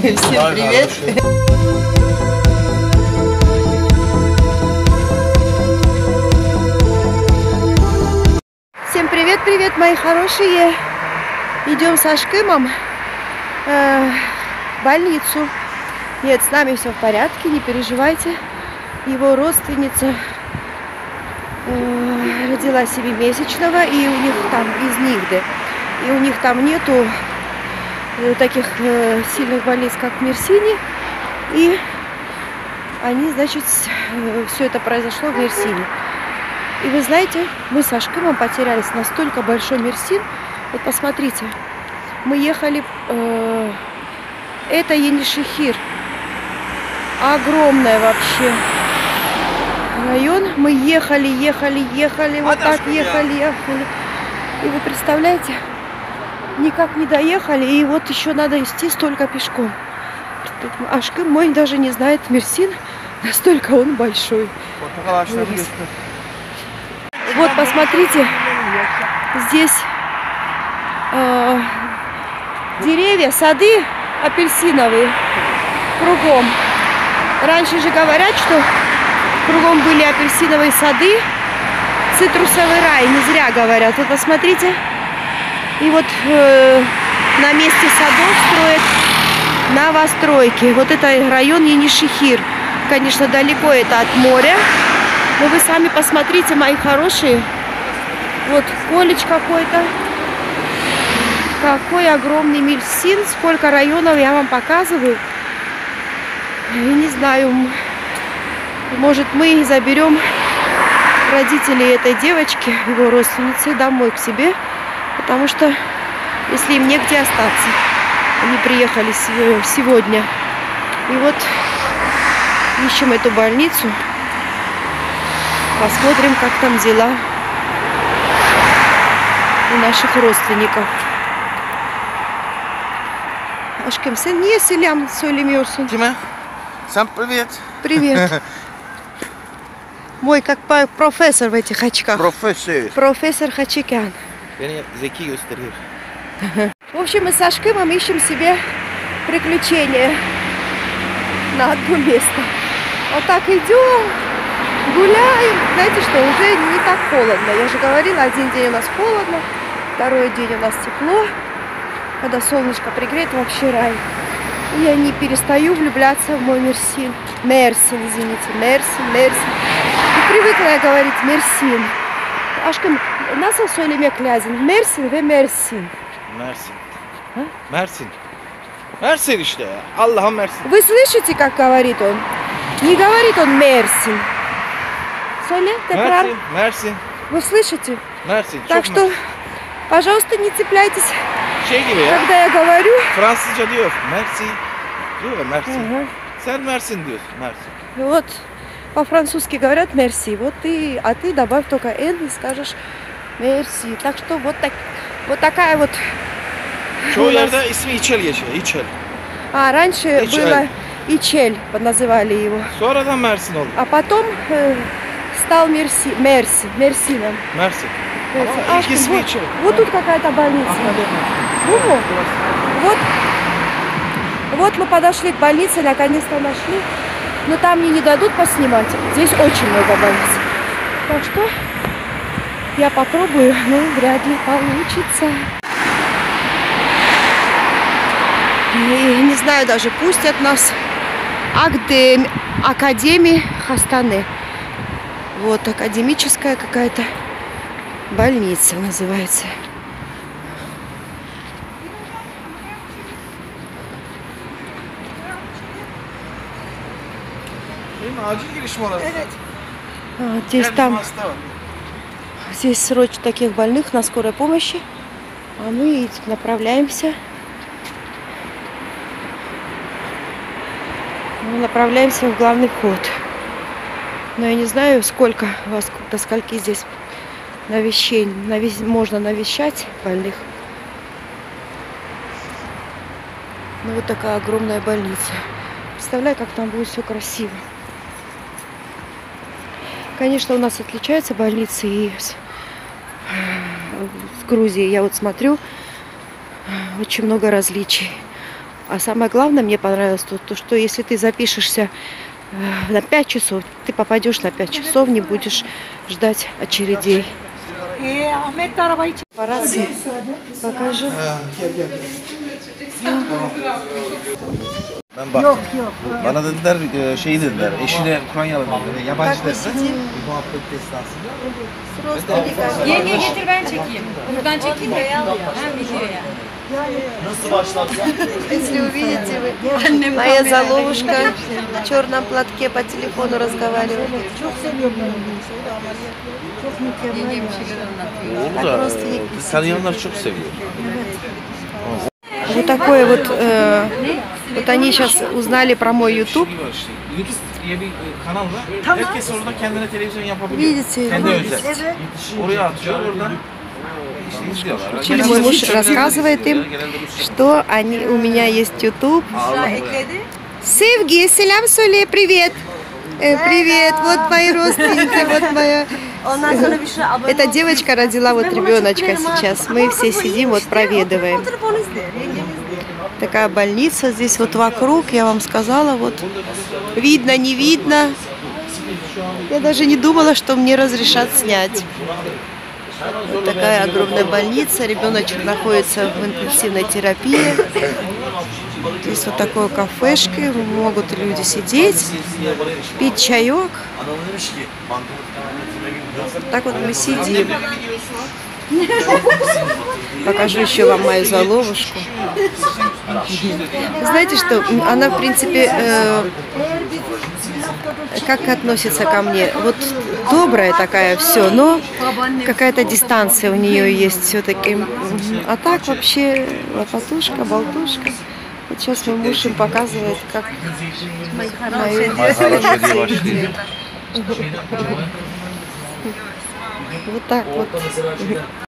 Всем привет! Всем привет, мои хорошие! Идем с Ашкымом в больницу. Нет, с нами все в порядке, не переживайте. Его родственница родила 7-месячного, и у них там из Нигды. И у них там нету таких сильных больниц, как в Мерсине. И они, значит, все это произошло в Мерсине. И вы знаете, мы с Ашкымом потерялись. Настолько большой Мерсин. Вот посмотрите, мы ехали, это Енишехир. Огромная вообще район. Мы ехали, вот так ехали. И вы представляете, никак не доехали, и вот еще надо идти столько пешком. Ашкым мой даже не знает Мерсин, настолько он большой. Вот посмотрите, здесь деревья, сады апельсиновые кругом. Раньше же говорят, что кругом были апельсиновые сады, цитрусовый рай, не зря говорят. Вот посмотрите, и вот на месте садов строят новостройки. Вот это район Енишехир. Конечно, далеко это от моря, но вы сами посмотрите, мои хорошие. Вот колледж какой-то. Какой огромный Мерсин, сколько районов я вам показываю. Я не знаю, может, мы заберем родителей этой девочки, его родственницы, домой к себе, потому что если им негде остаться, они приехали сегодня. И вот ищем эту больницу, посмотрим, как там дела у наших родственников. Ашкым, sen niye selam söylemiyorsun? Kime? Sen привет. Привет. Мой как профессор в этих очках. Профессор. Профессор Хачикян. Beni zeki gösteriyor. В общем, мы с Ашкымом ищем себе приключения на одно место. Вот так идем, гуляем. Знаете что, уже не так холодно. Я же говорила, один день у нас холодно, второй день у нас тепло. Когда солнышко пригреет, вообще рай. И я не перестаю влюбляться в мой Мерсин. Мерсин, извините, Мерсин. И привыкла я говорить Мерсин. Aşkım, nasıl söylemek lazım? Mersin ve Mersin. Mersin. Ha? Mersin. Mersin işte ya. Allah'ım Mersin. Вы слышите, как говорит он? Не говорит он Мерсин. Söyle, tekrar. Mersin. Mersin. Вы слышите? Mersin. Так Çok что, Mersin. пожалуйста, не цепляйтесь, Şey gibi ya. когда я говорю. Fransızca diyor. Mersin. Diyor ya Mersin. Ага. Sen Mersin diyorsun. Mersin. Вот по-французски говорят мерси. Вот ты, а ты добавь только «н» и скажешь мерси. Так что вот такая вот. Çoğu yerde ismi İçel geçiyor. İçel. А раньше Ичель. было Ичель, называли его. Sonradan Mersin oldu. А потом стал Мерсином. Mersin. Мерсин. Ama ilk ismi İçel. Вот тут какая-то больница. Вот мы подошли к больнице, наконец-то нашли. Но там мне не дадут поснимать. Здесь очень много больниц. Так что я попробую, но вряд ли получится. И не знаю, даже пустят нас Академия Хастаны. Вот академическая какая-то больница называется. Acil giriş mi orası? Evet. Здесь там, здесь срочно таких больных на скорой помощи, а мы направляемся. Мы направляемся в главный вход. Но я не знаю, сколько до скольки здесь можно навещать больных. Ну вот такая огромная больница. Представляю, как там будет все красиво. Конечно, у нас отличаются больницы и с Грузией. Я вот смотрю, очень много различий. А самое главное, мне понравилось то, что если ты запишешься на 5 часов, ты попадешь на 5 часов, не будешь ждать очередей. Парасы. Покажу. Ben baktım. Bana dediler şey dediler. Eşine Ukraynalı dediler. Yabancı Как мы dediler. сидим? Muhabbet esnasında. С родственниками. Yenge getir ben çekeyim. Buradan çekeyim de. Ha video yani. Если увидите вы, моя заловушка в черном платке по телефону разговаривает. Yenge bir şeyler anlatıyor. Olur Bak, da родственник. İtalyanlar çok seviyor. Вот такое вот, вот они сейчас uзнали про мой YouTube. Şey var işte, YouTube diye bir kanal var. Herkes orada kendine televizyon yapabiliyor. Видите? Kendi özel. Oraya atıyor, oradan işte izliyorlar. Учили, мой муж рассказывает им, что они, у меня есть YouTube. Sevgi, selam söyle, привет. Привет, вот мои родственники, вот моя... Эта девочка родила вот ребеночка сейчас. Мы все сидим, вот проведываем. Такая больница здесь вот вокруг, я вам сказала, вот видно, не видно. Я даже не думала, что мне разрешат снять. Вот такая огромная больница, ребеночек находится в интенсивной терапии. Здесь вот такое кафешки, могут люди сидеть, пить чаек. Так вот мы сидим. Покажу еще вам мою заловушку. Знаете что, она в принципе как относится ко мне? Вот добрая такая все, но какая-то дистанция у нее есть все-таки. А так вообще лопатушка, болтушка. Вот сейчас мой муж им показывает, как мои Хорошие девочки. Вот так вот.